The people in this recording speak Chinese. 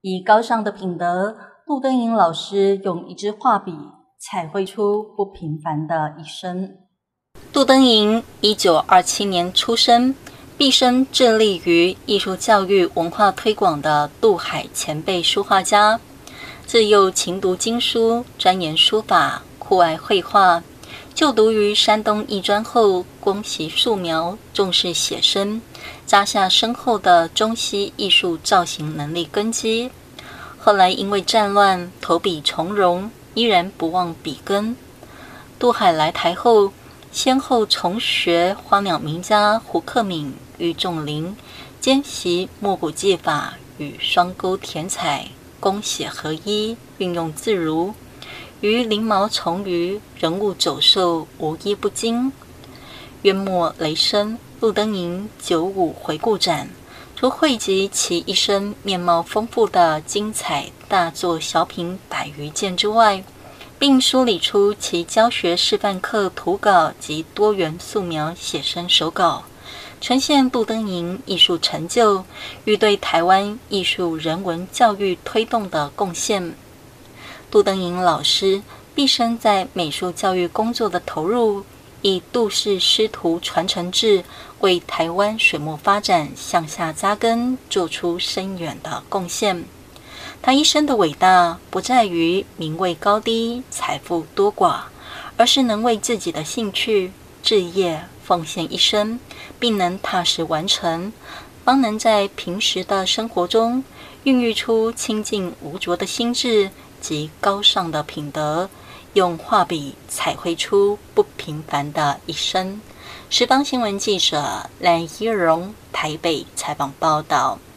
以高尚的品德，杜登莹老师用一支画笔彩绘出不平凡的一生。杜登莹1927年出生，毕生致力于艺术教育文化推广的渡海前辈书画家，自幼勤读经书，钻研书法，酷爱绘画。就读于山东艺专后，攻习素描，重视写生，扎下深厚的中西艺术造型能力根基。后来因为战乱投笔从戎，依然不忘笔耕。渡海来台后，先后重学花鸟名家胡克敏、郁仲林，兼习墨补技法与双钩填彩，工写合一，运用自如。于鳞毛虫鱼、人物走兽无一不精。约末雷声杜登莹95回顾展，除汇集其一生面貌丰富的精彩大作小品100余件之外，并梳理出其教学示范课图稿及多元素描写生手稿，呈现杜登莹艺术成就与对台湾艺术人文教育推动的贡献。杜登莹老师毕生在美术教育工作的投入，以杜氏师徒传承制为台湾水墨发展向下扎根做出深远的贡献。他一生的伟大不在于名位高低、财富多寡，而是能为自己的兴趣、志业奉献一生，并能踏实完成，方能在平时的生活中孕育出清净无浊的心智及高尚的品德，用画笔彩绘出不平凡的一生。时方新闻记者赖依荣台北采访报道。